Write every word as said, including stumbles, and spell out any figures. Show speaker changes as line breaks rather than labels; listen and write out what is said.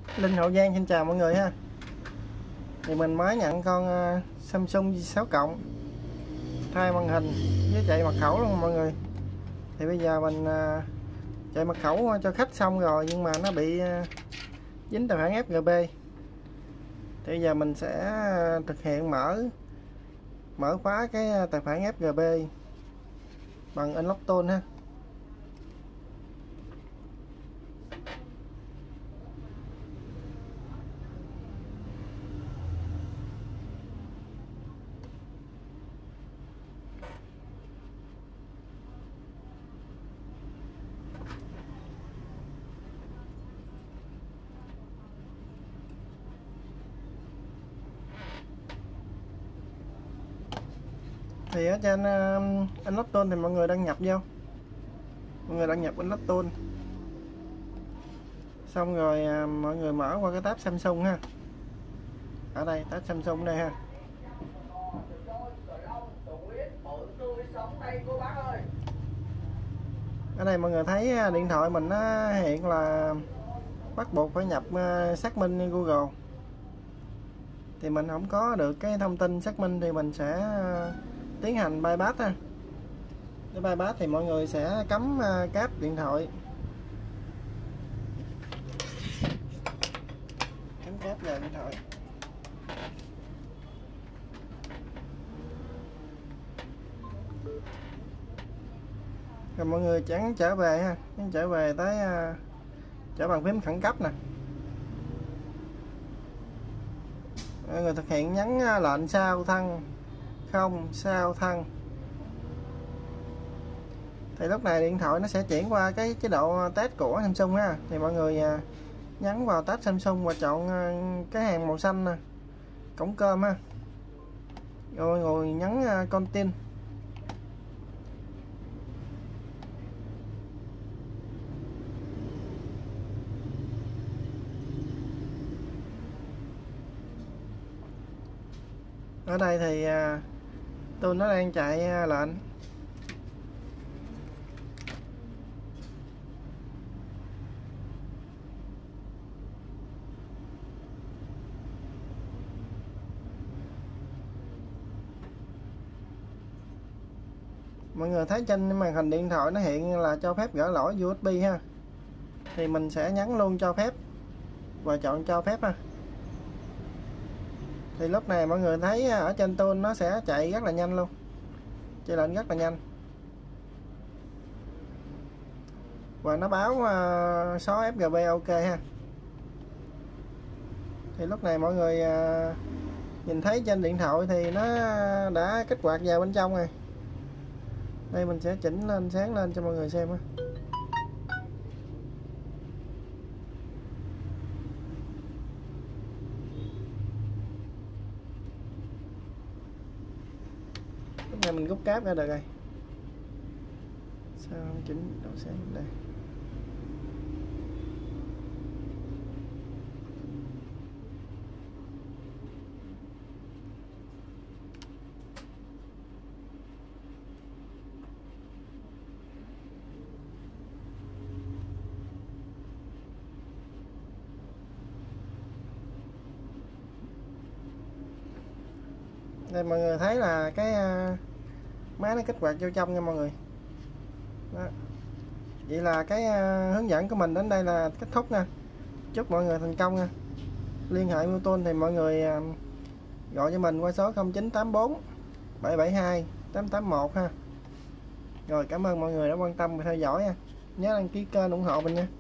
Linh Hậu Giang xin chào mọi người ha. Thì mình mới nhận con uh, Samsung J sáu cộng thay màn hình với chạy mật khẩu luôn mọi người. Thì bây giờ mình uh, chạy mật khẩu cho khách xong rồi nhưng mà nó bị uh, dính tài khoản ép giê bê. Thì bây giờ mình sẽ uh, thực hiện mở mở khóa cái tài khoản ép giê bê bằng Unlock Tool ha. Thì ở trên uh, Unlock Tool thì mọi người đăng nhập vô, mọi người đăng nhập Unlock Tool xong rồi uh, mọi người mở qua cái tab Samsung ha. Ở đây tab Samsung đây ha. Ở đây mọi người thấy điện thoại mình nó hiện là bắt buộc phải nhập uh, xác minh Google. Thì mình không có được cái thông tin xác minh thì mình sẽ uh, tiến hành bypass ha. Để bypass thì mọi người sẽ cắm uh, cáp điện thoại, cắm cáp vào điện thoại. Rồi mọi người chẳng trở về ha, chẳng trở về tới uh, trở bàn phím khẩn cấp nè. Mọi người thực hiện nhấn lệnh sao thăng không sao thăng. Thì lúc này điện thoại nó sẽ chuyển qua cái chế độ test của Samsung ha. Thì mọi người nhấn vào tab Samsung và chọn cái hàng màu xanh nè, cổng cơm ha, rồi ngồi nhấn Continue. Ở đây thì uh, tôi nó đang chạy uh, lệnh. Mọi người thấy trên màn hình điện thoại nó hiện là cho phép gỡ lỗi u ét bê ha. Thì mình sẽ nhấn luôn cho phép và chọn cho phép ha. Thì lúc này mọi người thấy ở trên tool nó sẽ chạy rất là nhanh luôn, chạy lệnh rất là nhanh và nó báo uh, xóa ép giê bê ok ha. Thì lúc này mọi người uh, nhìn thấy trên điện thoại thì nó đã kích hoạt vào bên trong rồi. Đây mình sẽ chỉnh lên sáng lên cho mọi người xem ha. Lúc này mình rút cáp ra được rồi. Sao không chỉnh độ sáng đây. Đây mọi người thấy là cái uh, máy nó kích hoạt vô trong nha mọi người. Đó. Vậy là cái uh, hướng dẫn của mình đến đây là kết thúc nha. Chúc mọi người thành công nha. Liên hệ mua tool thì mọi người uh, gọi cho mình qua số không chín tám bốn bảy bảy hai tám tám một ha. Rồi cảm ơn mọi người đã quan tâm và theo dõi nha. Nhớ đăng ký kênh ủng hộ mình nha.